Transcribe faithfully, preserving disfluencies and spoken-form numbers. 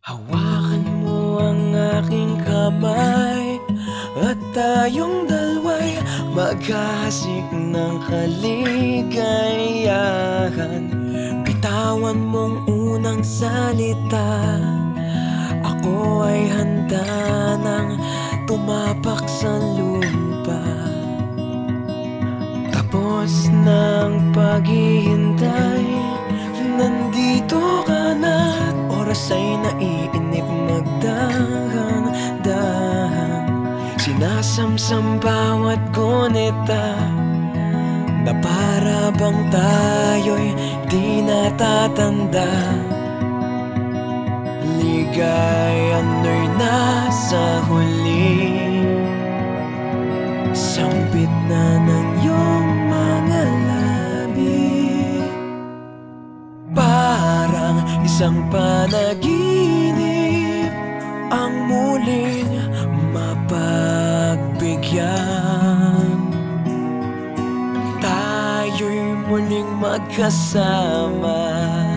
Hawakan mo ang aking kamay at tayong dalawa'y maghahasik ng kaligayahan. Bitawan mong unang salita, ako ay handa nang tumapak sa lupa. Tapos ng paghihintay, nandito ka na't oras ay naiinip magdahan-dahan. Sinasamsam bawat gunita na para bang tayo'y di natatanda. Ligayan'y nasa huli, sambit na ng iyong mga labi. Parang isang panaginip ang muling mapagbigyan. Tayo'y muling magkasama